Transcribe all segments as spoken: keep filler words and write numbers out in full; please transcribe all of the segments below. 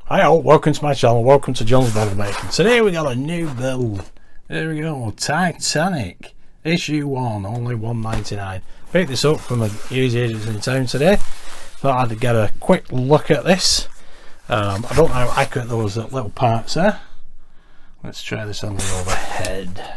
Hi all, welcome to my channel, welcome to John's Model Making. Today we got a new build. There we go, Titanic, issue one, only one ninety-nine. Picked this up from a used agent in town today. Thought I'd get a quick look at this. Um, I don't know how accurate those little parts are. Let's try this on the overhead.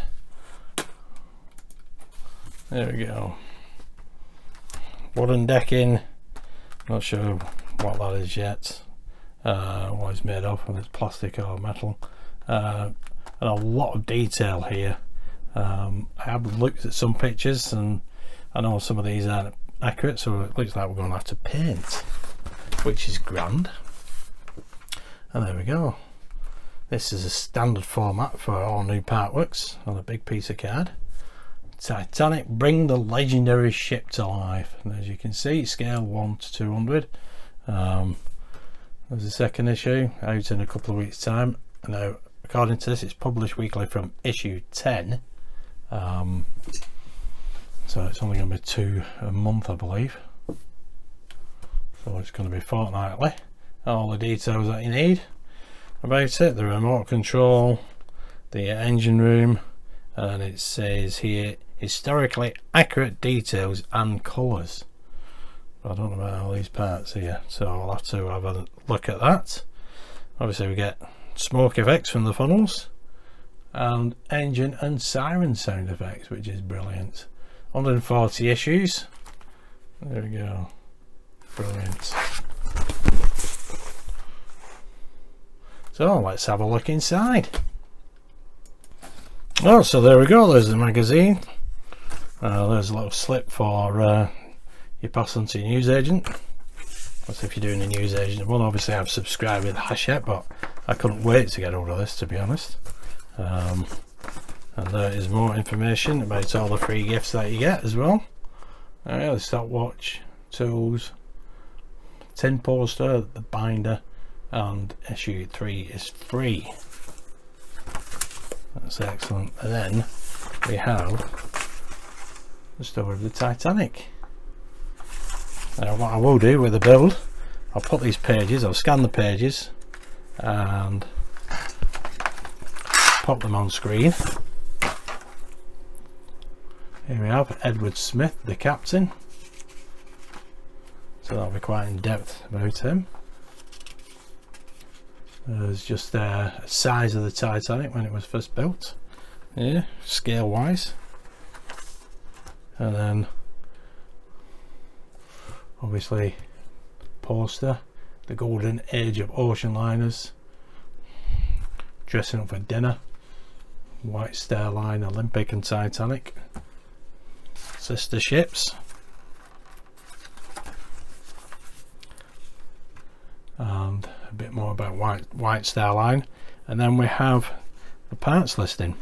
There we go. Wooden decking, not sure what that is yet. Uh, what it's made of, whether it's plastic or metal, uh, and a lot of detail here. um, I have looked at some pictures and I know some of these aren't accurate, so it looks like we're going to have to paint, which is grand. And there we go. This is a standard format for all new partworks on a big piece of card. Titanic, bring the legendary ship to life. And as you can see, scale one to two hundred. um, There's the second issue out in a couple of weeks time. Now according to this, it's published weekly from issue ten, um, so it's only going to be two a month I believe, so it's going to be fortnightly. All the details that you need about it: the remote control, the engine room, and it says here historically accurate details and colours. I don't know about all these parts here, so I'll have to have a look at that. Obviously we get smoke effects from the funnels and engine and siren sound effects, which is brilliant. one hundred forty issues. There we go. Brilliant. So let's have a look inside. Oh, so there we go, there's the magazine. Uh, there's a little slip for uh, you pass on to your newsagent. That's if you're doing a newsagent one. Obviously I've subscribed with Hachette, but I couldn't wait to get hold of this, to be honest. Um, and there is more information about all the free gifts that you get as well. Alright, the stopwatch, tools, tin poster, the binder, and issue three is free. That's excellent. And then we have the story of the Titanic. Now what I will do with the build, I'll put these pages, I'll scan the pages and pop them on screen. Here we have Edward Smith, the captain, so that'll be quite in depth about him. There's just uh, a size of the Titanic when it was first built, yeah, scale wise, and then obviously poster, the golden age of ocean liners, dressing up for dinner, White Star Line, Olympic and Titanic, sister ships, and a bit more about White, White Star Line. And then we have the parts listing.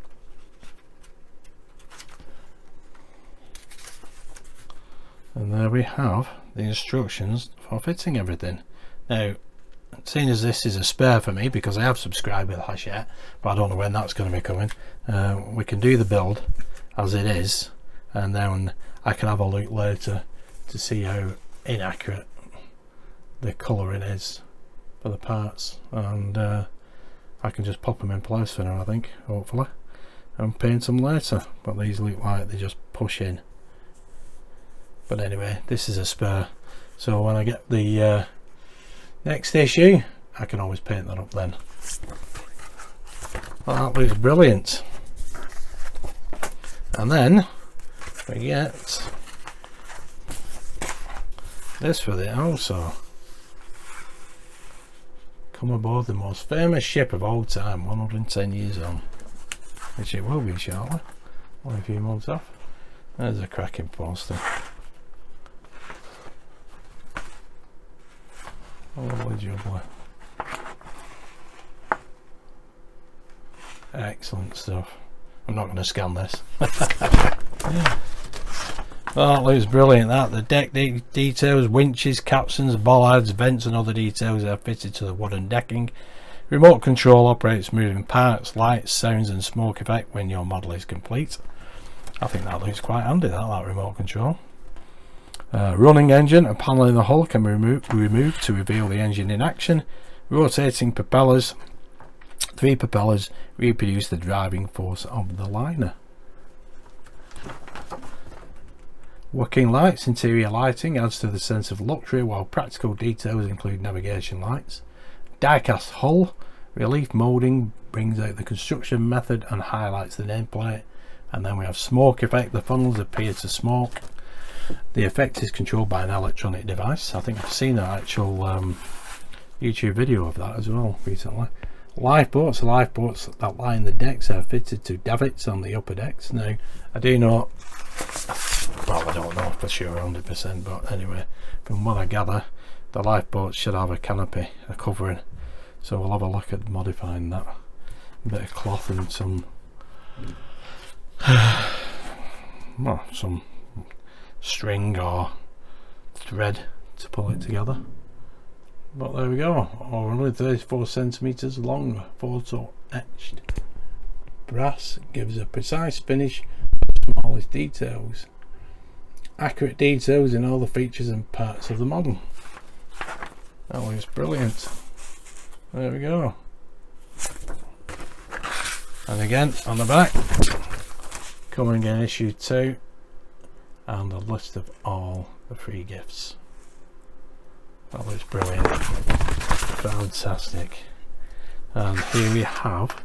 And there we have the instructions for fitting everything. Now, seeing as this is a spare for me because I have subscribed with Hachette, but I don't know when that's going to be coming, uh, we can do the build as it is, and then I can have a look later to see how inaccurate the colouring is for the parts, and uh, I can just pop them in place for now, I think, hopefully, and paint them later. But these look like they just push in. But anyway, this is a spare, so when I get the uh, next issue I can always paint that up then. Well, that looks brilliant. And then we get this for it also. Come aboard the most famous ship of all time, one hundred ten years on, which it will be shortly, only a few months off. There's a cracking poster. Lovely jubbly. Excellent stuff. I'm not going to scan this. Oh, that looks brilliant. That the deck de details, winches, capstans, bollards, vents and other details are fitted to the wooden decking. Remote control operates moving parts, lights, sounds and smoke effect when your model is complete. I think that looks quite handy, that, that remote control. Uh, running engine, a panel in the hull can be remo removed to reveal the engine in action. Rotating propellers. Three propellers reproduce the driving force of the liner. Working lights. Interior lighting adds to the sense of luxury, while practical details include navigation lights. Die-cast hull. Relief moulding brings out the construction method and highlights the nameplate. And then we have smoke effect. The funnels appear to smoke. The effect is controlled by an electronic device. I think I've seen an actual um, YouTube video of that as well recently. Lifeboats. Lifeboats that line the decks are fitted to davits on the upper decks. Now, I do not, well, I don't know for sure one hundred percent, but anyway, from what I gather, the lifeboats should have a canopy, a covering. So we'll have a look at modifying that. A bit of cloth and some, well, some string or thread to pull it together. But there we go, only thirty-four centimeters long, photo etched brass gives a precise finish of the smallest details. Accurate details in all the features and parts of the model. That looks brilliant. There we go. And again on the back, coming in issue two, and a list of all the free gifts. That looks brilliant. Fantastic. And here we have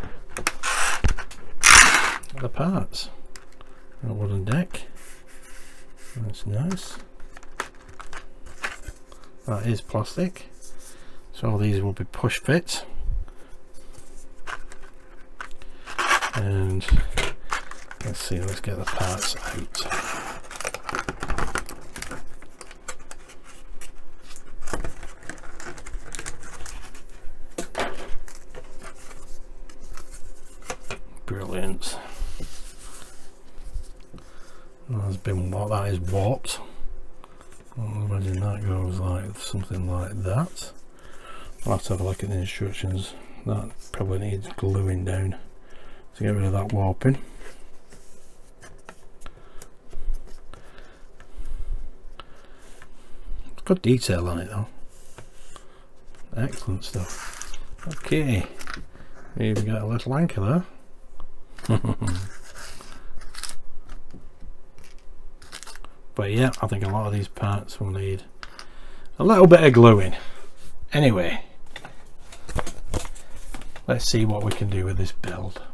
the parts. A wooden deck. That's nice. That is plastic. So these will be push fit. And let's see, let's get the parts out. Brilliant. That's been what that is warped. I imagine that goes like something like that. I'll have to have a look at the instructions. That probably needs gluing down to get rid of that warping. Good detail on it though. Excellent stuff. Okay, we've got a little anchor there. But yeah, I think a lot of these parts will need a little bit of gluing. Anyway, let's see what we can do with this build.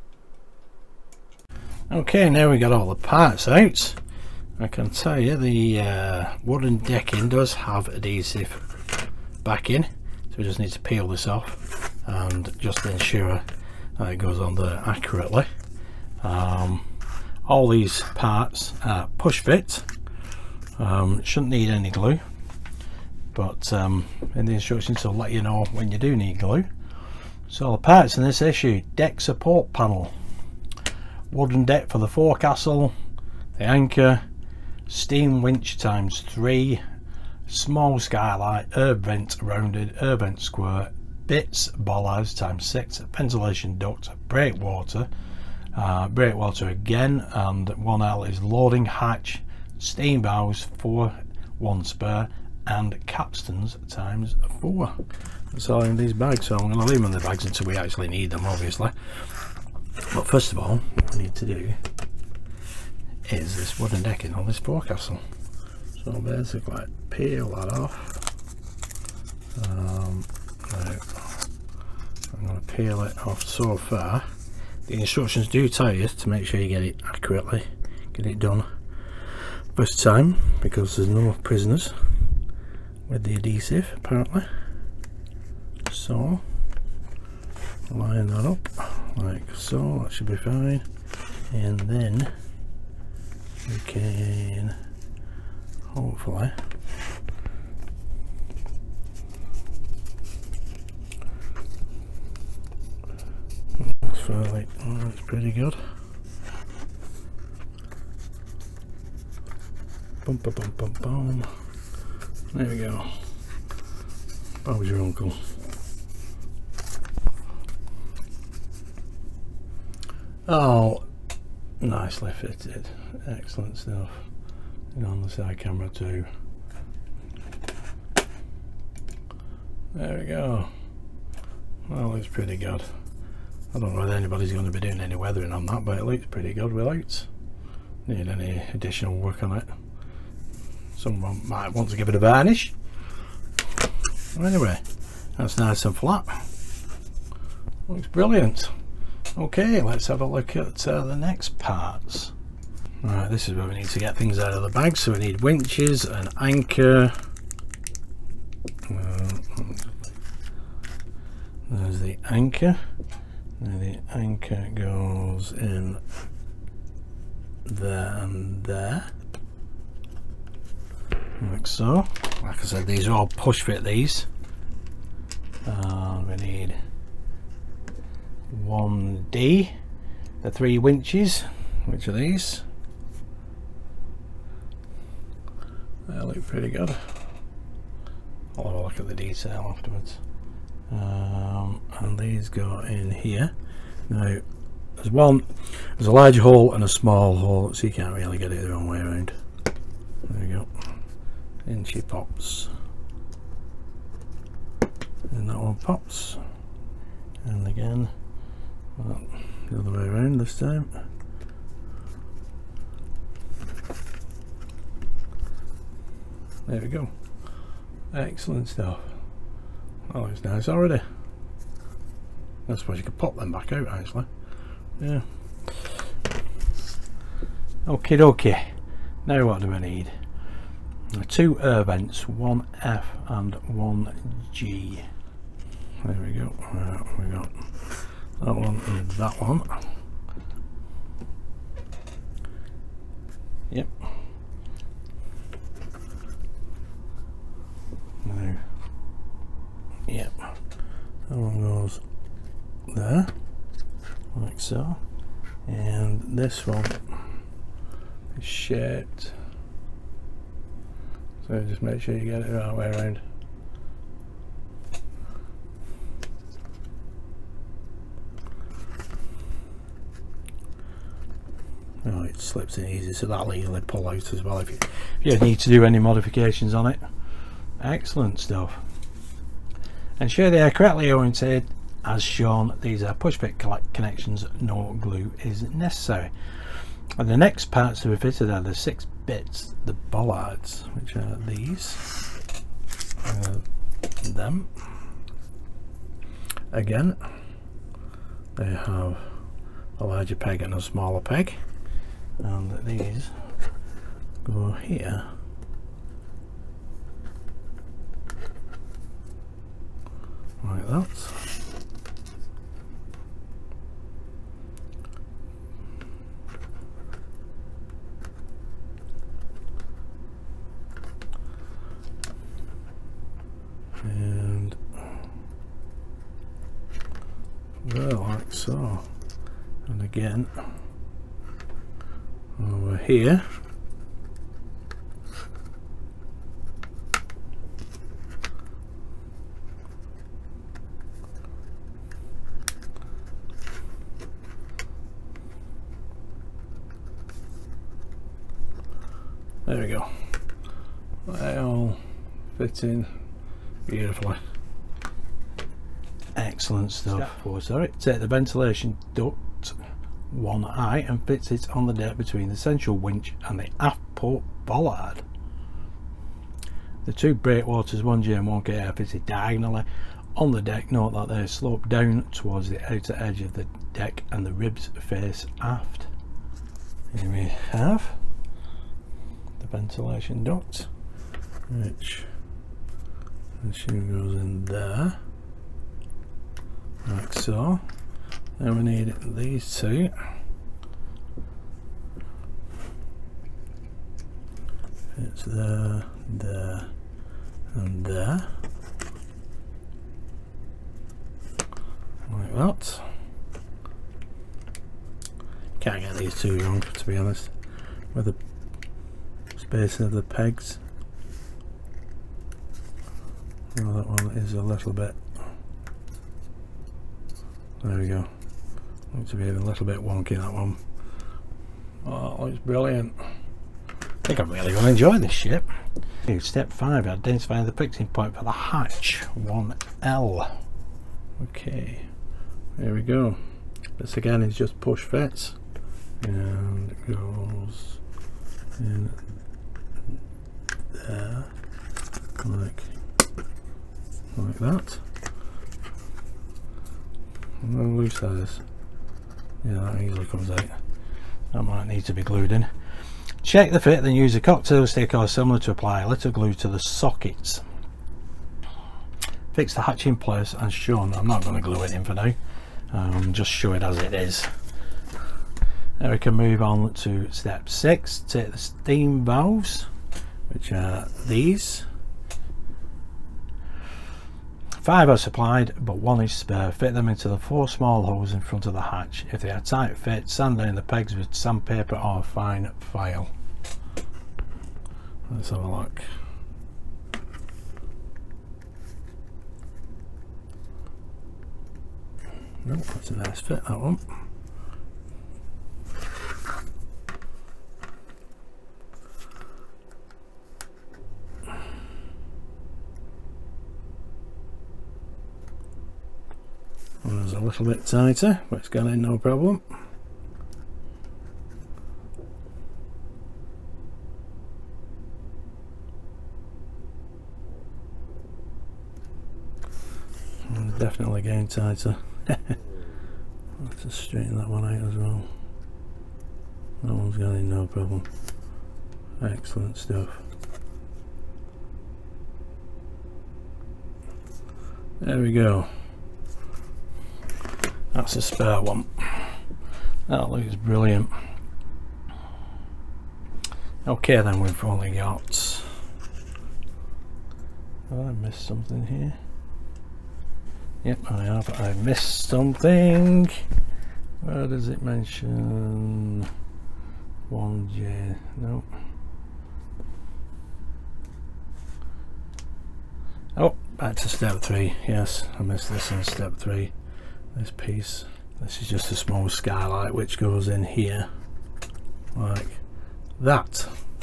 Okay, now we got all the parts out. I can tell you the uh, wooden decking does have adhesive backing, so we just need to peel this off and just ensure that it goes on there accurately. Um, all these parts are push fit. Um, shouldn't need any glue, but um, in the instructions will let you know when you do need glue. So the parts in this issue: deck support panel, wooden deck for the forecastle, the anchor, steam winch times three, small skylight, air vent rounded, air vent square, bits bollards times six, ventilation duct, breakwater, uh, breakwater again, and one L is loading hatch, steam bows four, one spare, and capstans times four. That's all in these bags, so I'm going to leave them in the bags until we actually need them, obviously. But first of all, what we need to do is this wooden decking on this forecastle. So basically peel that off. Um, now I'm going to peel it off so far. The instructions do tell you to make sure you get it accurately, get it done first time, because there's no prisoners with the adhesive apparently. So line that up like so, that should be fine, and then we can hopefully that's fairly, oh, that's pretty good. Bum, bum, bum, bum, bum. There we go. How's your uncle? Oh, nicely fitted. Excellent stuff. And on the side camera too. There we go. Well, looks pretty good. I don't know whether anybody's going to be doing any weathering on that, but it looks pretty good without need any additional work on it. Someone might want to give it a varnish. Anyway, that's nice and flat. Looks brilliant. Okay, let's have a look at uh, the next parts. Right, this is where we need to get things out of the bag. So we need winches, an anchor. Uh, there's the anchor. Now the anchor goes in there and there, like so. Like I said, these are all push fit, these. And we need one D, the three winches, which are these. They look pretty good. I'll have a look at the detail afterwards. Um, and these go in here. Now there's one, there's a large hole and a small hole, so you can't really get it the wrong way around. There we go. In she pops. And that one pops. And again, well, the other way around this time. There we go. Excellent stuff. Oh, it's nice already. I suppose you could pop them back out actually. Yeah. Okay, dokie. Now what do I need? Two air vents, one F and one G. There we go. Right, we got that one and that one. Yep. Now, yep. That one goes there, like so, and this one is shaped. So just make sure you get it the right way around. Oh, it slips in easy, so that'll easily pull out as well if you, if you need to do any modifications on it. Excellent stuff. Ensure they are correctly oriented as shown. These are push fit connections, no glue is necessary. And the next parts to be fitted are the six bits, the bollards, which are these, uh, them. Again, they have a larger peg and a smaller peg, and these go here. Like that. And there, like so. And again over here. There we go. They all fit in beautifully. Excellent stuff. Step four, sorry. Take the ventilation duct one eye and fits it on the deck between the central winch and the aft port bollard. The two breakwaters one J and one K are fitted diagonally on the deck. Note that they slope down towards the outer edge of the deck and the ribs face aft. Here we have the ventilation duct, which the shoe goes in there, like so. Then we need these two. It's there, there, and there, like that. Can't get these two wrong, to be honest, with the spacing of the pegs. Oh, that one is a little bit, there we go, looks to be a little bit wonky, that one. Oh, it looks brilliant. think I'm really going to enjoy this ship. Step five, identifying the fixing point for the hatch one L. Okay, there we go. This again is just push fits, and it goes in there like like that. And how loose that is. Yeah, that easily comes out. That might need to be glued in. Check the fit, then use a cocktail stick or similar to apply a little glue to the sockets. Fix the hatch in place as shown. I'm not going to glue it in for now. Um, just show it as it is. Now we can move on to step six. Take the steam valves, which are these. Five are supplied, but one is spare. Fit them into the four small holes in front of the hatch. If they are tight fit, sand down the pegs with sandpaper or fine file. Let's have a look. Nope, that's a nice fit, that one. Well, there's a little bit tighter, but it's gone in no problem. And definitely getting tighter. Let's just straighten that one out as well. That one's gone in no problem. Excellent stuff. There we go. That's a spare one. That looks brilliant. Okay, then we've only got. Oh, I missed something here. Yep, I have. I missed something. Where does it mention one J? No. Oh, back to step three. Yes, I missed this in step three. This piece. This is just a small skylight which goes in here, like that.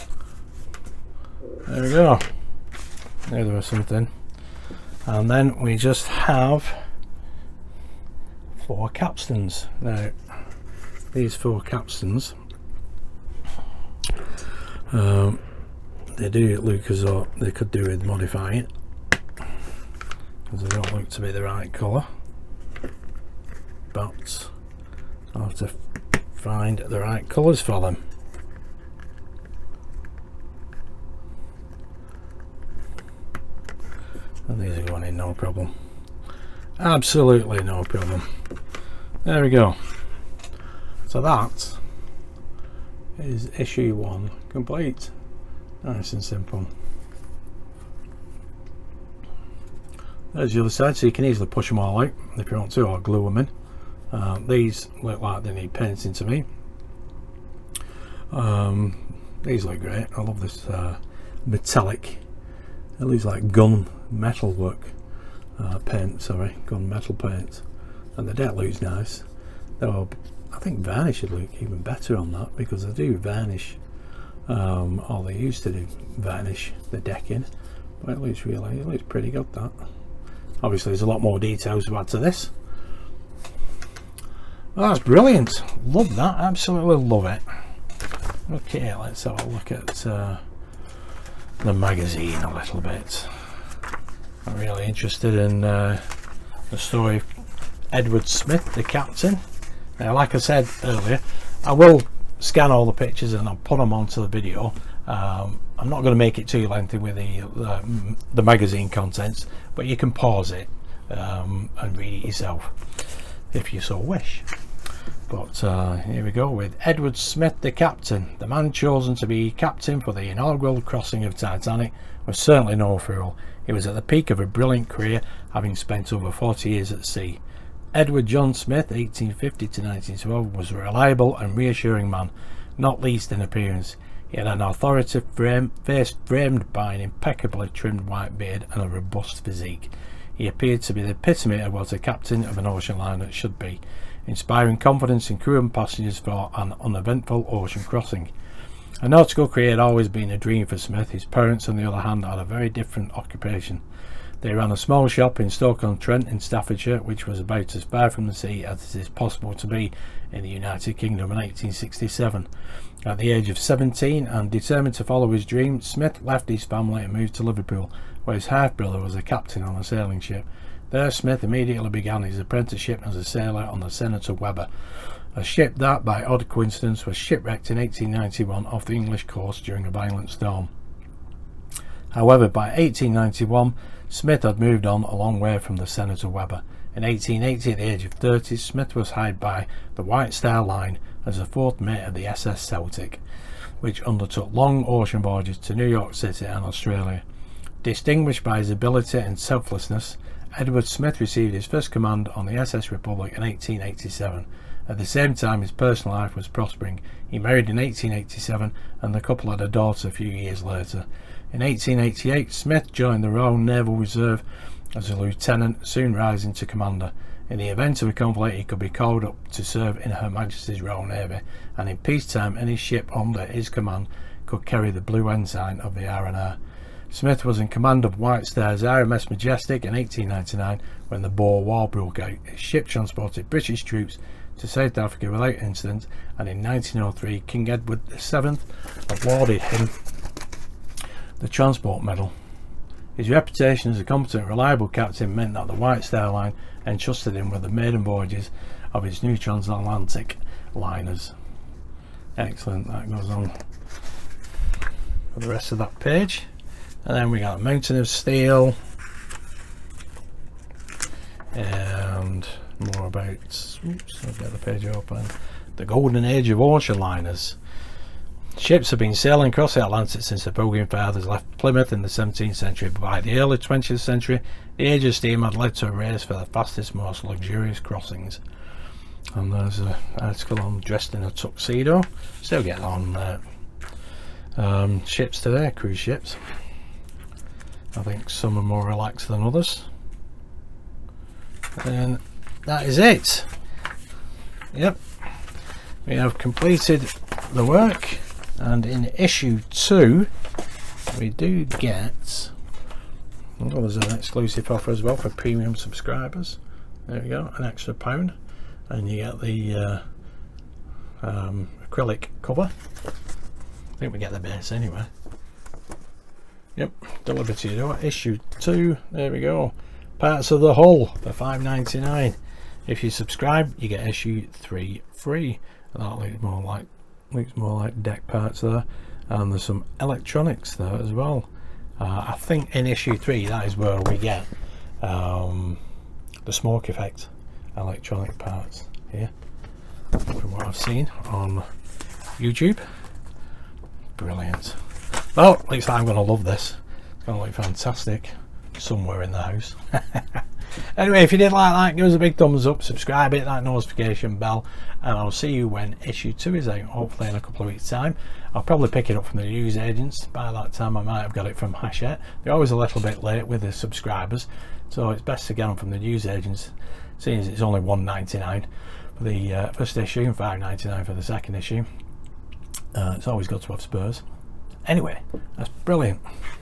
There we go. There there was something. And then we just have four capstans. Now these four capstans, um, they do look as though they could do with modifying it, because they don't look to be the right colour, but I'll have to find the right colours for them. And these are going in no problem. Absolutely no problem. There we go. So that is issue one complete. Nice and simple. There's the other side, so you can easily push them all out if you want to, or glue them in. Uh, these look like they need painting to me. Um, these look great. I love this uh, metallic. It looks like gun metal work uh, paint, sorry, gun metal paint, and the deck looks nice. Though I think varnish would look even better on that, because they do varnish, um, or they used to do varnish the decking, but it looks really, it looks pretty good. That obviously there's a lot more details to add to this. Well, that's brilliant. Love that. Absolutely love it. Okay, let's have a look at uh, the magazine a little bit. I'm really interested in uh, the story of Edward Smith, the captain. Now, like I said earlier, I will scan all the pictures and I'll put them onto the video. Um, I'm not going to make it too lengthy with the, the the magazine contents, but you can pause it um, and read it yourself if you so wish. But uh, here we go with Edward Smith, the captain. The man chosen to be captain for the inaugural crossing of Titanic was certainly no fool. He was at the peak of a brilliant career, having spent over forty years at sea. Edward John Smith, eighteen fifty to nineteen twelve, was a reliable and reassuring man, not least in appearance. He had an authoritative frame, face framed by an impeccably trimmed white beard and a robust physique. He appeared to be the epitome of what a captain of an ocean liner should be, inspiring confidence in crew and passengers for an uneventful ocean crossing. A nautical career had always been a dream for Smith. His parents, on the other hand, had a very different occupation. They ran a small shop in Stoke-on-Trent in Staffordshire, which was about as far from the sea as it is possible to be in the United Kingdom in eighteen sixty-seven. At the age of seventeen, and determined to follow his dream, Smith left his family and moved to Liverpool, where his half-brother was a captain on a sailing ship. There Smith immediately began his apprenticeship as a sailor on the Senator Weber, a ship that, by odd coincidence, was shipwrecked in eighteen ninety-one off the English coast during a violent storm. However, by eighteen ninety-one, Smith had moved on a long way from the Senator Weber. In eighteen eighty, at the age of thirty, Smith was hired by the White Star Line as a fourth mate of the S S Celtic, which undertook long ocean voyages to New York City and Australia. Distinguished by his ability and selflessness, Edward Smith received his first command on the S S Republic in eighteen eighty-seven. At the same time, his personal life was prospering. He married in eighteen eighty-seven, and the couple had a daughter a few years later. In eighteen eighty-eight, Smith joined the Royal Naval Reserve as a lieutenant, soon rising to commander. In the event of a conflict, he could be called up to serve in Her Majesty's Royal Navy, and in peacetime any ship under his command could carry the blue ensign of the R and R. Smith was in command of White Star's R M S Majestic in eighteen ninety-nine when the Boer War broke out. His ship transported British troops to South Africa without incident, and in nineteen oh three King Edward the seventh awarded him the Transport Medal. His reputation as a competent, reliable captain meant that the White Star Line entrusted him with the maiden voyages of its new transatlantic liners. Excellent. That goes on for the rest of that page. And then we got Mountain of Steel and more about, oops, I'll get the page open, the golden age of ocean liners. Ships have been sailing across the Atlantic since the Pilgrim Fathers left Plymouth in the seventeenth century, but by the early twentieth century the age of steam had led to a race for the fastest, most luxurious crossings. And there's an article on dressed in a tuxedo. Still get on uh, um, ships today, cruise ships. I think some are more relaxed than others. And that is it. Yep, we have completed the work, and in issue two we do get, oh, there's an exclusive offer as well for premium subscribers. There we go, an extra pound, and you get the uh, um, acrylic cover. I think we get the base anyway. Yep, deliver to your door. Issue two, there we go. Parts of the hull for five ninety-nine. If you subscribe, you get issue three free. And that looks more like looks more like deck parts there, and there's some electronics there as well. Uh, I think in issue three that is where we get um, the smoke effect electronic parts here, from what I've seen on YouTube. Brilliant. Well, looks like I'm going to love this. It's going to look fantastic somewhere in the house. Anyway, if you did like that, give us a big thumbs up, subscribe, hit that notification bell, and I'll see you when issue two is out, hopefully in a couple of weeks time. I'll probably pick it up from the news agents. By that time I might have got it from Hachette. They're always a little bit late with the subscribers, so it's best to get them from the news agents, seeing as it's only one ninety-nine for the uh, first issue and five ninety-nine for the second issue. Uh, it's always good to have Spurs. Anyway, that's brilliant.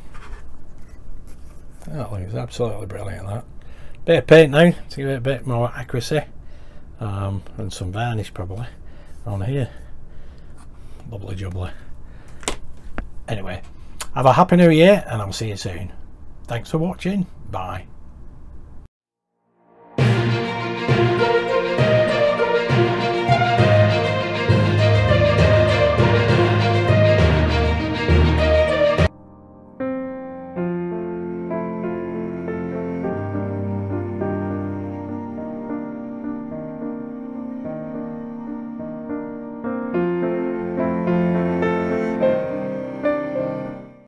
That looks absolutely brilliant, that. Bit of paint now to give it a bit more accuracy, um, and some varnish probably on here. Lovely jubbly. Anyway, have a happy new year, and I'll see you soon. Thanks for watching. Bye.